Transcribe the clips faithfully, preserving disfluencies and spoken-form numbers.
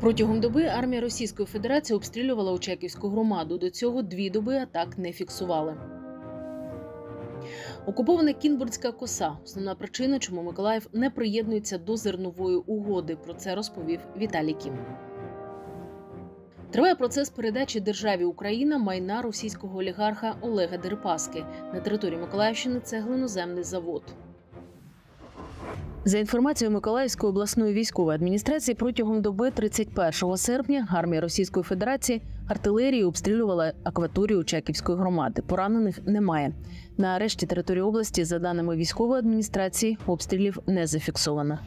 Протягом доби армія Російської Федерації обстрілювала Очаківську громаду. До цього дві доби атак не фіксували. Окупована Кінбурзька коса – основна причина, чому Миколаїв не приєднується до зернової угоди. Про це розповів Віталій Кім. Триває процес передачі державі Україна майна російського олігарха Олега Дерипаски. На території Миколаївщини це глиноземний завод. За інформацією Миколаївської обласної військової адміністрації, протягом доби тридцять першого серпня армія Російської Федерації артилерією обстрілювала акваторію Очаківської громади. Поранених немає. На решті території області, за даними військової адміністрації, обстрілів не зафіксовано.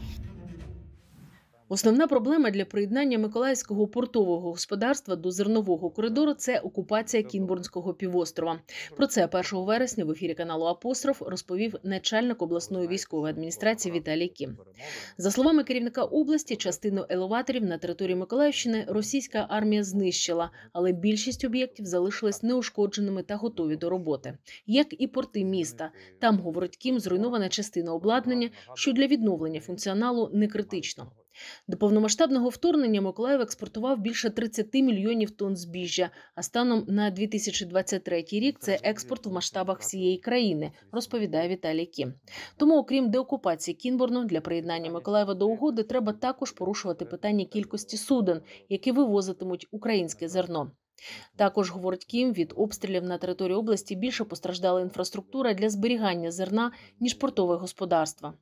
Основна проблема для приєднання Миколаївського портового господарства до зернового коридору – це окупація Кінбурзького півострова. Про це першого вересня в ефірі каналу «Апостроф» розповів начальник обласної військової адміністрації Віталій Кім. За словами керівника області, частину елеваторів на території Миколаївщини російська армія знищила, але більшість об'єктів залишились неушкодженими та готові до роботи. Як і порти міста. Там, говорить Кім, зруйнована частина обладнання, що для відновлення функціоналу не критично. До повномасштабного вторгнення Миколаїв експортував більше тридцяти мільйонів тонн збіжжя, а станом на дві тисячі двадцять третій рік це експорт в масштабах всієї країни, розповідає Віталій Кім. Тому, окрім деокупації Кінбурну, для приєднання Миколаєва до угоди треба також порушувати питання кількості суден, які вивозитимуть українське зерно. Також, говорить Кім, від обстрілів на території області більше постраждала інфраструктура для зберігання зерна, ніж портове господарство.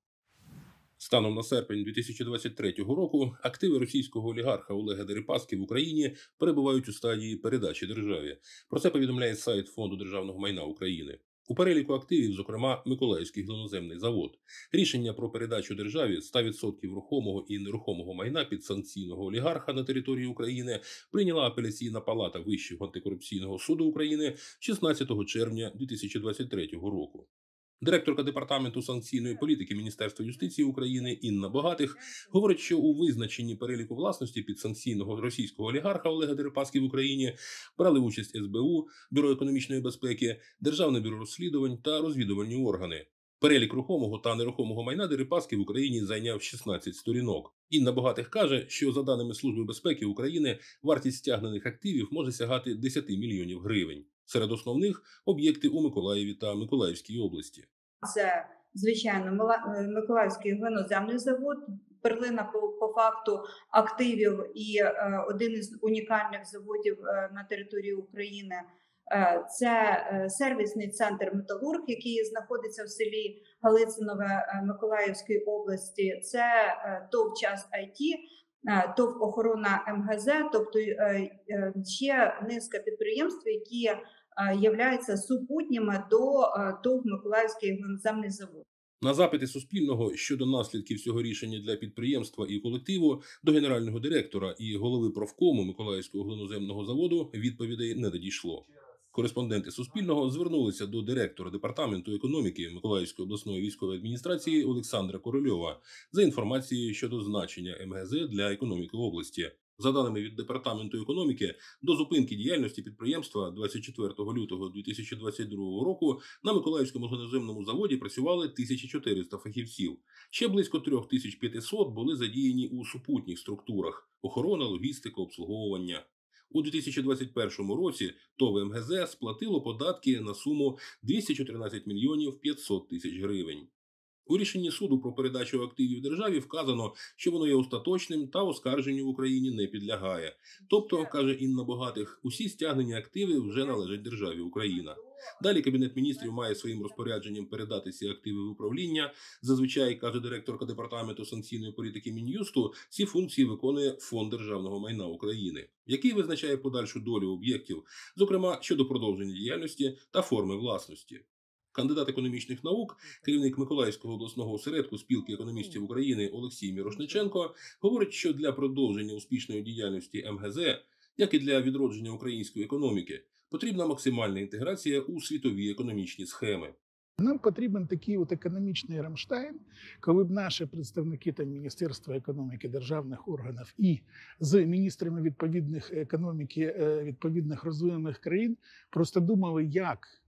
Станом на серпень дві тисячі двадцять третього року активи російського олігарха Олега Дерипаски в Україні перебувають у стадії передачі державі. Про це повідомляє сайт Фонду державного майна України. У переліку активів, зокрема, Миколаївський глиноземний завод. Рішення про передачу державі ста відсотків рухомого і нерухомого майна підсанкційного олігарха на території України прийняла апеляційна палата Вищого антикорупційного суду України шістнадцятого червня дві тисячі двадцять третього року. Директорка Департаменту санкційної політики Міністерства юстиції України Інна Богатих говорить, що у визначенні переліку власності підсанкційного російського олігарха Олега Дерипаски в Україні брали участь ес бе у, Бюро економічної безпеки, Державне бюро розслідувань та розвідувальні органи. Перелік рухомого та нерухомого майна Дерипаски в Україні зайняв шістнадцять сторінок. Інна Богатих каже, що за даними Служби безпеки України вартість стягнених активів може сягати десять мільйонів гривень. Серед основних – об'єкти у Миколаєві та Миколаївській області. Це, звичайно, Миколаївський глиноземний завод, перлина по, по факту активів і е, один із унікальних заводів е, на території України. Е, це е, сервісний центр «Металург», який знаходиться в селі Галицинове е, Миколаївської області. Це е, ТОВ «Час ай ті», е, ТОВ «Охорона ем ге зет», тобто е, е, ще низка підприємств, які являються супутніми до ТОВ «Миколаївський глиноземний завод». На запити Суспільного щодо наслідків цього рішення для підприємства і колективу до генерального директора і голови профкому Миколаївського глиноземного заводу відповідей не надійшло. Кореспонденти Суспільного звернулися до директора Департаменту економіки Миколаївської обласної військової адміністрації Олександра Корольова за інформацією щодо значення ем ге зет для економіки області. За даними від Департаменту економіки, до зупинки діяльності підприємства двадцять четвертого лютого дві тисячі двадцять другого року на Миколаївському глиноземному заводі працювали тисяча чотириста фахівців. Ще близько три тисячі п'ятсот були задіяні у супутніх структурах – охорона, логістика, обслуговування. У дві тисячі двадцять першому році ТОВ ем ге зет сплатило податки на суму двісті чотирнадцять мільйонів п'ятсот тисяч гривень. У рішенні суду про передачу активів державі вказано, що воно є остаточним та оскарженню в Україні не підлягає. Тобто, каже Інна Богатих, усі стягнені активи вже належать державі Україна. Далі Кабінет міністрів має своїм розпорядженням передати ці активи в управління. Зазвичай, каже директорка Департаменту санкційної політики Мін'юсту, ці функції виконує Фонд державного майна України, який визначає подальшу долю об'єктів, зокрема щодо продовження діяльності та форми власності. Кандидат економічних наук, керівник Миколаївського обласного осередку Спілки економістів України Олексій Мірошниченко говорить, що для продовження успішної діяльності ем ге зет, як і для відродження української економіки, потрібна максимальна інтеграція у світові економічні схеми. Нам потрібен такий от економічний Рамштайн, коли б наші представники там, Міністерства економіки, державних органів і з міністрами відповідних економіки відповідних розвинених країн просто думали, як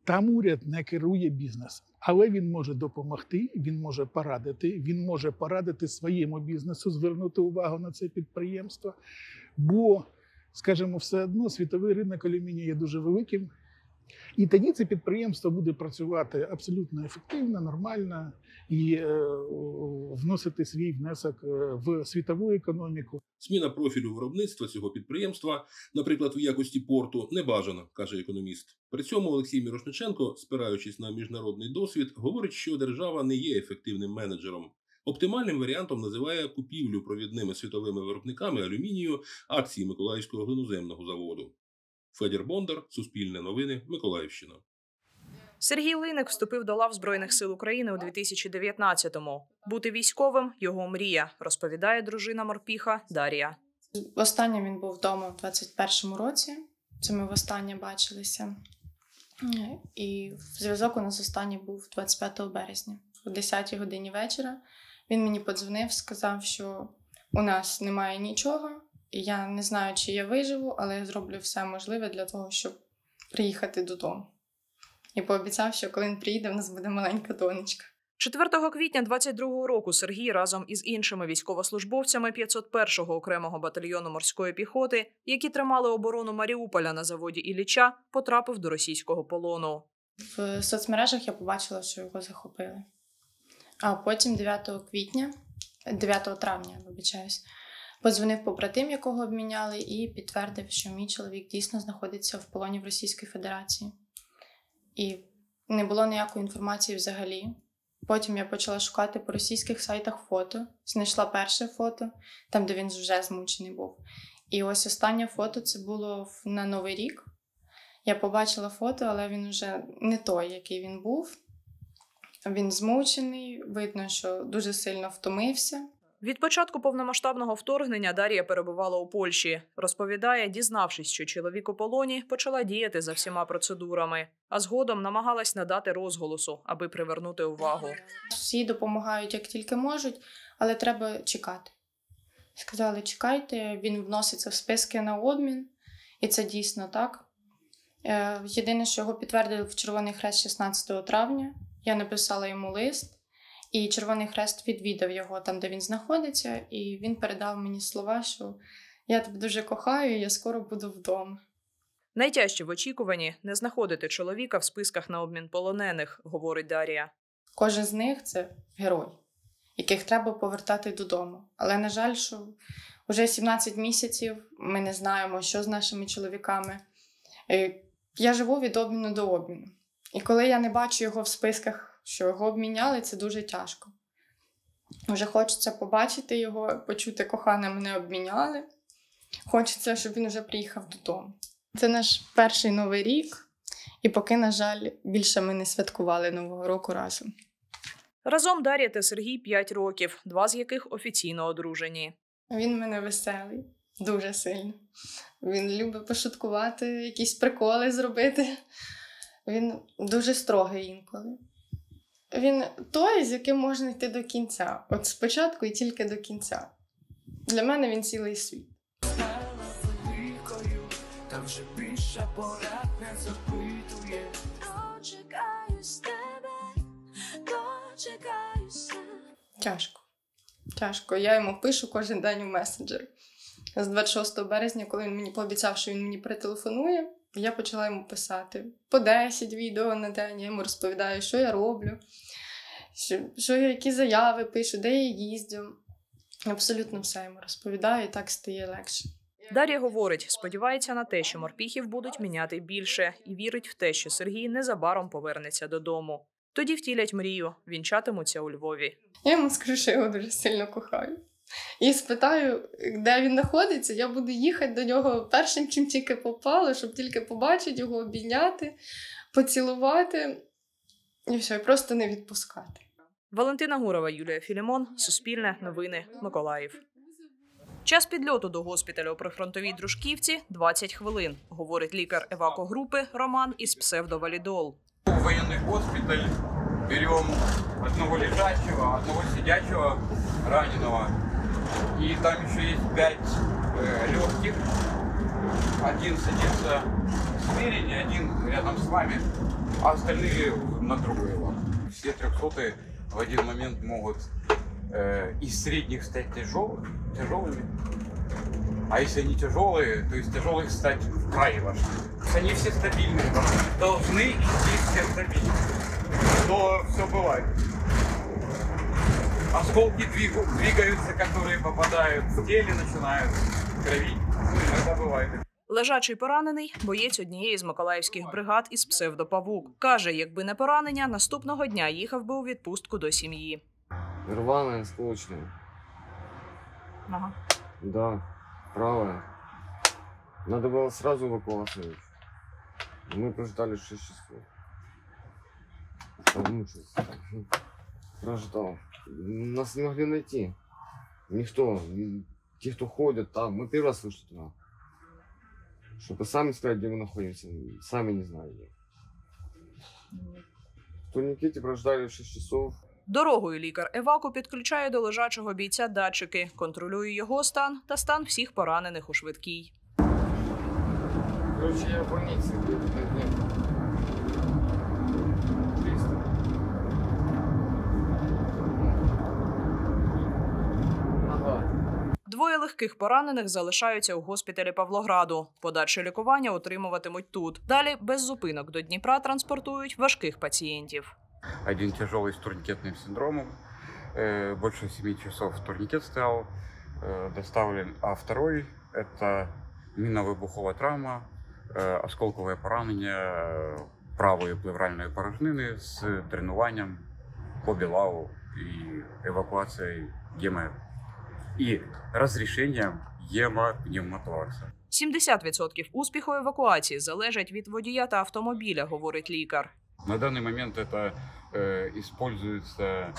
Там уряд не керує бізнесом, але він може допомогти, він може порадити, він може порадити своєму бізнесу, звернути увагу на це підприємство, бо, скажімо, все одно світовий ринок алюмінію є дуже великим, і тоді це підприємство буде працювати абсолютно ефективно, нормально і е, вносити свій внесок в світову економіку. Зміна профілю виробництва цього підприємства, наприклад, в якості порту, не бажана, каже економіст. При цьому Олексій Мірошниченко, спираючись на міжнародний досвід, говорить, що держава не є ефективним менеджером. Оптимальним варіантом називає купівлю провідними світовими виробниками алюмінію акції Миколаївського глиноземного заводу. Федір Бондар, Суспільне новини, Миколаївщина. Сергій Линик вступив до лав Збройних сил України у дві тисячі дев'ятнадцятому. Бути військовим – його мрія, розповідає дружина морпіха Дар'я. Востаннє він був вдома в двадцять першому році. Це ми востаннє бачилися. І зв'язок у нас останній був двадцять п'ятого березня. О десятій годині вечора він мені подзвонив, сказав, що у нас немає нічого. І я не знаю, чи я виживу, але я зроблю все можливе для того, щоб приїхати додому. І пообіцяв, що коли він приїде, в нас буде маленька донечка. четвертого квітня двадцять другого року Сергій разом із іншими військовослужбовцями п'ятсот першого окремого батальйону морської піхоти, які тримали оборону Маріуполя на заводі Ілліча, потрапив до російського полону. В соцмережах я побачила, що його захопили. А потім дев'ятого квітня, дев'ятого травня, вибачаюсь, подзвонив побратим, якого обміняли, і підтвердив, що мій чоловік дійсно знаходиться в полоні в Російській Федерації. І не було ніякої інформації взагалі. Потім я почала шукати по російських сайтах фото. Знайшла перше фото, там, де він вже змучений був. І ось останнє фото, це було на Новий рік. Я побачила фото, але він вже не той, який він був. Він змучений, видно, що дуже сильно втомився. Від початку повномасштабного вторгнення Дар'я перебувала у Польщі. Розповідає, дізнавшись, що чоловік у полоні, почала діяти за всіма процедурами. А згодом намагалась надати розголосу, аби привернути увагу. Всі допомагають, як тільки можуть, але треба чекати. Сказали, чекайте, він вноситься в списки на обмін. І це дійсно так. Єдине, що його підтвердили в Червоний Хрест шістнадцятого травня. Я написала йому лист. І Червоний Хрест відвідав його там, де він знаходиться, і він передав мені слова, що я тебе дуже кохаю, я скоро буду вдома. Найтяжче в очікуванні – не знаходити чоловіка в списках на обмін полонених, говорить Дар'я. Кожен з них – це герой, яких треба повертати додому. Але, на жаль, що вже сімнадцять місяців ми не знаємо, що з нашими чоловіками. Я живу від обміну до обміну. І коли я не бачу його в списках, що його обміняли, це дуже тяжко. Вже хочеться побачити його, почути, кохана, мене обміняли. Хочеться, щоб він вже приїхав додому. Це наш перший Новий рік, і поки, на жаль, більше ми не святкували Нового року разом. Разом Дар'я та Сергій п'ять років, два з яких офіційно одружені. Він в мене веселий, дуже сильно. Він любить пошуткувати, якісь приколи зробити. Він дуже строгий інколи. Він той, з яким можна йти до кінця. От спочатку і тільки до кінця. Для мене він цілий світ. Тяжко. Тяжко. Я йому пишу кожен день у месенджер. З двадцять шостого березня, коли він мені пообіцяв, що він мені перетелефонує, я почала йому писати по десять відео на день. Я йому розповідаю, що я роблю, що, що я, які заяви пишу, де я їздю. Абсолютно все йому розповідаю, і так стає легше. Дар'я говорить, сподівається на те, що морпіхів будуть міняти більше, і вірить в те, що Сергій незабаром повернеться додому. Тоді втілять мрію, вінчатимуться у Львові. Я йому скажу, що я його дуже сильно кохаю. І спитаю, де він знаходиться, я буду їхати до нього першим, чим тільки попало, щоб тільки побачити його, обійняти, поцілувати і все, і просто не відпускати. Валентина Гурова, Юлія Філімон, Суспільне, Новини, Миколаїв. Час підльоту до госпіталю у прифронтовій Дружківці – двадцять хвилин, говорить лікар евакогрупи Роман із псевдовалідол. Военный госпиталь, берем одного лежачего, одного сидячего, раненого. И там еще есть пять э, легких. один садится спереди, один рядом с вами, а остальные на другой лап. Все трехсотые в один момент могут э, из средних стать тяжелыми, тяжелыми. А если они тяжелые, то из тяжелых стать в край ваши. Они все стабильные, должны идти все стабильно. Но все бывает. Осколки двигаются, которые попадают в теле, начинают кровить. Это бывает. Лежачий поранений – боєць однієї з миколаївських бригад із псевдопавук. Каже, якби не поранення, наступного дня їхав би у відпустку до сім'ї. Рваная, осколочная. Ага. Да, правая. Надо было сразу эвакуацию. Мы прождали шесть часов. Помучился. Прождал. Нас не могли найти. Никто. Те, кто ходят там. Мы первый раз слышали туда. Чтобы сами сказать, где мы находимся. Сами не знали. В турникете прождали шесть часов. Дорогою лікар еваку підключає до лежачого бійця датчики, контролює його стан та стан всіх поранених у швидкій. Короче, я в больнице. Двоє легких поранених залишаються у госпіталі Павлограду. Подальше лікування отримуватимуть тут. Далі без зупинок до Дніпра транспортують важких пацієнтів. Один тяжелый с турникетным синдромом, э, больше семи часов турникет стоял, э, доставлен, а второй – это минно-выбуховая травма, э, осколковое поранение правої плевральної порожнини з дренуванням по білаву і евакуацією гемо... і розрішенням гемопневмоторакса. сімдесят відсотків успіху евакуації залежить від водія та автомобіля, говорить лікар. На данный момент это э, используется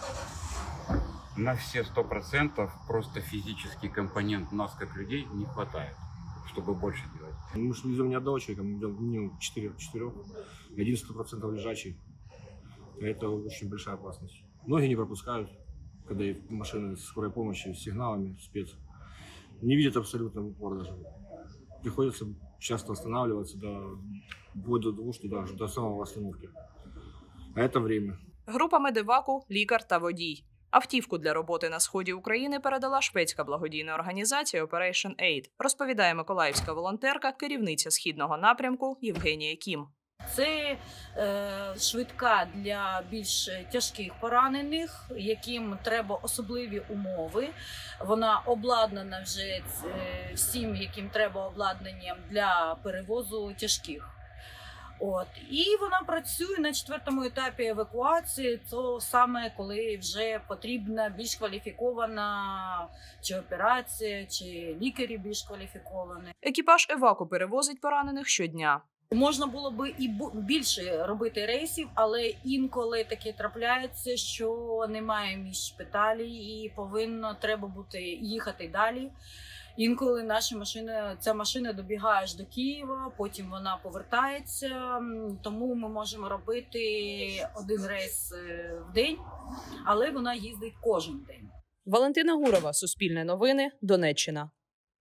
на все сто процентов, просто физический компонент нас, как людей, не хватает, чтобы больше делать. Мы же везем не одного человека, мы идем минимум четырех, один сто процентов лежачий. Это очень большая опасность. Ноги не пропускают, когда машины скорой помощи с сигналами, спец. Не видят абсолютно в упор даже. Приходится часто останавливаться до, до того, что даже до самого остановки. А это время. Група медеваку, лікар та водій. Автівку для роботи на сході України передала шведська благодійна організація Operation Aid, розповідає миколаївська волонтерка, керівниця східного напрямку Євгенія Кім. Це е, швидка для більш тяжких поранених, яким треба особливі умови. Вона обладнана вже е, всім, яким треба обладнанням для перевозу тяжких. От. І вона працює на четвертому етапі евакуації, це саме коли вже потрібна більш кваліфікована чи операція, чи лікарі більш кваліфіковані. Екіпаж еваку перевозить поранених щодня. Можна було би і більше робити рейсів, але інколи таке трапляється, що немає місць шпиталі і повинно треба бути їхати далі. Інколи наша машина, ця машина добігає аж до Києва, потім вона повертається, тому ми можемо робити один рейс в день, але вона їздить кожен день. Валентина Гурова, Суспільне новини, Донеччина.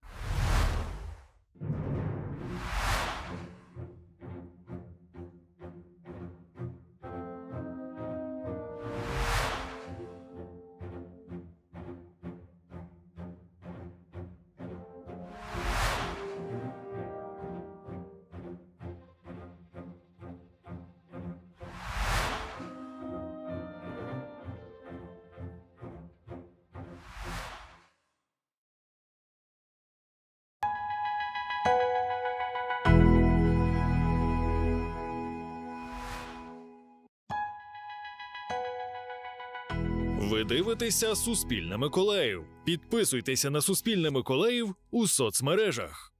Ви дивитеся «Суспільне Миколаїв». Підписуйтеся на «Суспільне Миколаїв» у соцмережах.